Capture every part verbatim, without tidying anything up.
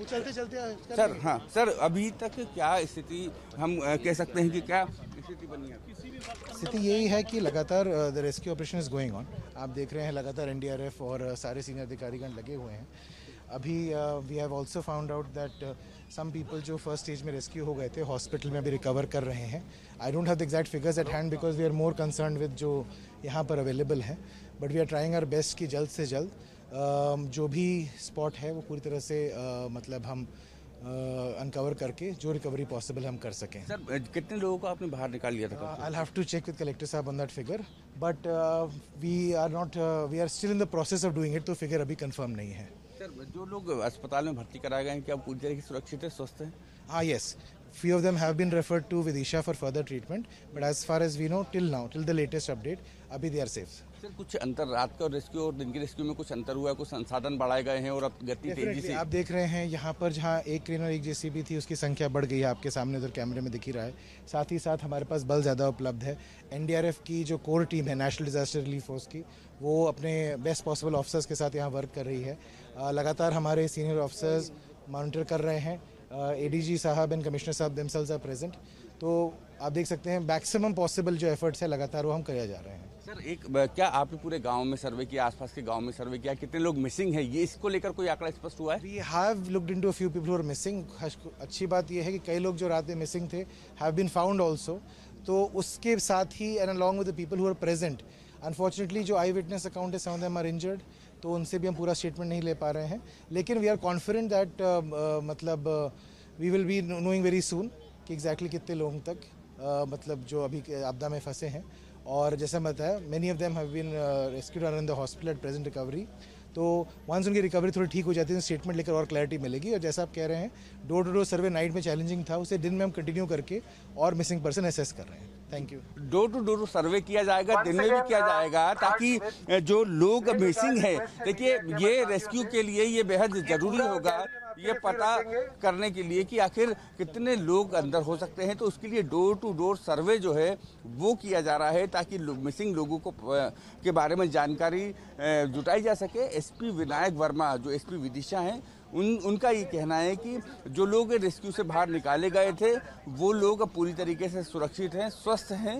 वो चलते चलते सर। हाँ सर, अभी तक क्या स्थिति हम कह सकते हैं कि क्या स्थिति बनी है? स्थिति यही है कि लगातार the rescue operation is going on. आप देख रहे हैं लगातार एनडीआरएफ और सारे सीनियर अधिकारीगण लगे हुए हैं। अभी we have also found out that some people जो फर्स्ट स्टेज में रेस्क्यू हो गए थे हॉस्पिटल में अभी रिकवर कर रहे हैं। I don't have the exact figures at hand because we are more concern with जो यहाँ पर अवेलेबल है, but we are trying our best कि जल्द से जल्द uh, जो भी स्पॉट है वो पूरी तरह से uh, मतलब हम अनकवर uh, करके जो रिकवरी पॉसिबल हम कर सकें। सर कितने लोगों को आपने बाहर निकाल लिया था? I have to check with collector साहब on that figure, but we are not we are still in the process of doing it, तो फिगर अभी कंफर्म नहीं है। सर जो लोग अस्पताल में भर्ती कराए गए हैं क्या पूरी तरीके से सुरक्षित है, स्वस्थ हैं? हाँ, yes, few of them have been referred to Vidisha for further treatment, but as far as we know till now, till the latest update, अभी they are safe। सर कुछ अंतर रात का रेस्क्यू और दिन के रेस्क्यू में कुछ अंतर हुआ है, कुछ संसाधन बढ़ाए गए हैं और अब गति तेजी से आप देख रहे हैं यहाँ पर जहाँ एक क्रेन और एक जेसीबी थी उसकी संख्या बढ़ गई है, आपके सामने उधर कैमरे में दिख ही रहा है। साथ ही साथ हमारे पास बल ज़्यादा उपलब्ध है। एनडीआरएफ की जो कोर टीम है नेशनल डिजास्टर रिलीफ फोर्स की, वो अपने बेस्ट पॉसिबल ऑफिसर्स के साथ यहाँ वर्क कर रही है। लगातार हमारे सीनियर ऑफिसर्स मॉनिटर कर रहे हैं। एडीजी साहब एंड कमिश्नर साहब देमसेल्व्स आर प्रेजेंट, तो आप देख सकते हैं मैक्सिमम पॉसिबल जो एफर्ट्स है लगातार वो हम करे जा रहे हैं। सर एक क्या आपने पूरे गांव में सर्वे किया, आसपास के गांव में सर्वे किया, कितने लोग मिसिंग है, ये इसको लेकर कोई आंकड़ा स्पष्ट हुआ है? We have looked into a few people who are missing. अच्छी बात यह है कि कई लोग जो रात में मिसिंग थे हैव बीन फाउंड ऑल्सो, तो उसके साथ ही and along with the people who are present, unfortunately जो आई विटनेस अकाउंट है some of them are injured, तो उनसे भी हम पूरा स्टेटमेंट नहीं ले पा रहे हैं। लेकिन वी आर कॉन्फिडेंट दैट मतलब we will be knowing very soon कि एग्जैक्टली कितने लोगों तक uh, मतलब जो अभी आपदा में फंसे हैं। और जैसा बताया many of them have been rescued are in the hospital at present recovery, तो वंस उनकी रिकवरी थोड़ी ठीक हो जाती है स्टेटमेंट लेकर और क्लैरिटी मिलेगी। और जैसा आप कह रहे हैं door to door survey night में चैलेंजिंग था, उसे दिन में हम कंटिन्यू करके और मिसिंग पर्सन असेस कर रहे हैं। Thank you. Door to door survey किया जाएगा, दिन में भी किया जाएगा, ताकि जो लोग मिसिंग है, देखिए ये रेस्क्यू के लिए ये बेहद जरूरी होगा ये पता करने के लिए कि आखिर कितने लोग अंदर हो सकते हैं, तो उसके लिए डोर टू डोर सर्वे जो है वो किया जा रहा है ताकि लो, मिसिंग लोगों को के बारे में जानकारी जुटाई जा सके। एसपी विनायक वर्मा जो एसपी विदिशा हैं, उन उनका ये कहना है कि जो लोग रेस्क्यू से बाहर निकाले गए थे वो लोग पूरी तरीके से सुरक्षित हैं, स्वस्थ हैं,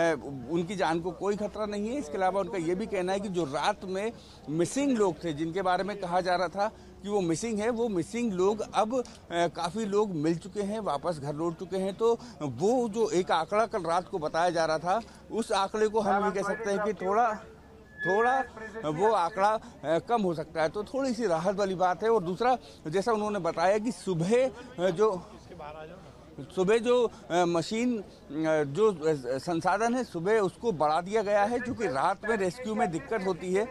उनकी जान को कोई खतरा नहीं है। इसके अलावा उनका ये भी कहना है कि जो रात में मिसिंग लोग थे जिनके बारे में कहा जा रहा था कि वो मिसिंग है, वो मिसिंग लोग अब काफ़ी लोग मिल चुके हैं, वापस घर लौट चुके हैं। तो वो जो एक आंकड़ा कल रात को बताया जा रहा था, उस आंकड़े को हम ये कह सकते हैं कि थोड़ा थोड़ा वो आंकड़ा कम हो सकता है, तो थोड़ी सी राहत वाली बात है। और दूसरा, जैसा उन्होंने बताया कि सुबह जो सुबह जो मशीन जो संसाधन है सुबह उसको बढ़ा दिया गया है, क्योंकि रात में रेस्क्यू में दिक्कत होती है।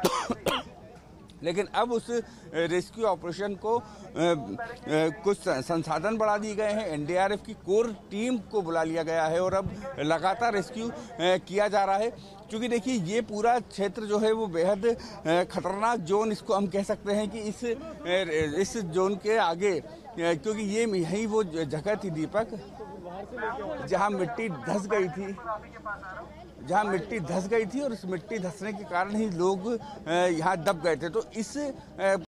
लेकिन अब उस रेस्क्यू ऑपरेशन को आ, आ, कुछ संसाधन बढ़ा दिए गए हैं, एनडीआरएफ की कोर टीम को बुला लिया गया है और अब लगातार रेस्क्यू किया जा रहा है। क्योंकि देखिए ये पूरा क्षेत्र जो है वो बेहद खतरनाक जोन इसको हम कह सकते हैं कि इस इस जोन के आगे, क्योंकि ये यही वो जगह थी दीपक जहाँ मिट्टी धंस गई थी जहाँ मिट्टी धंस गई थी और इस मिट्टी धंसने के कारण ही लोग यहाँ दब गए थे। तो इस